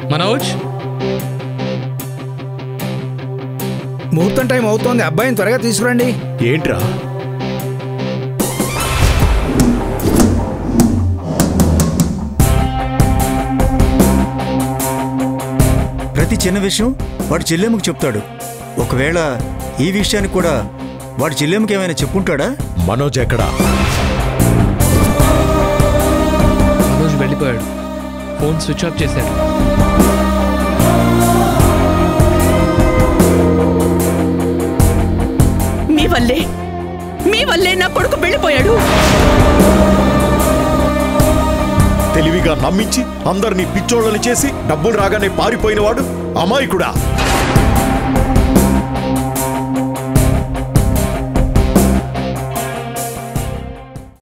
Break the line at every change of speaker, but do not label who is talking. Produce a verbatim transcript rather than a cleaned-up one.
మనోజ్,
ముహూర్తం టైం అవుతోంది, అబ్బాయిని త్వరగా తీసుకురండి.
ఏంట్రా?
ప్రతి చిన్న విషయం వాడి చెల్లెమ్మకు చెప్తాడు. ఒకవేళ ఈ విషయాన్ని కూడా వాడి చెల్లెమ్మకి ఏమైనా చెప్పుంటాడా?
మనోజ్ ఎక్కడా?
మనోజ్ వెళ్ళిపోయాడు. ఫోన్ స్విచ్ ఆఫ్ చేశాడు.
మీ వల్లే మీ వల్లే నా కొడుకు వెళ్ళిపోయాడు.
తెలివిగా నమ్మించి అందరినీ పిచ్చోళ్ళని చేసి డబ్బులు రాగానే పారిపోయినవాడు అమాయకుడా.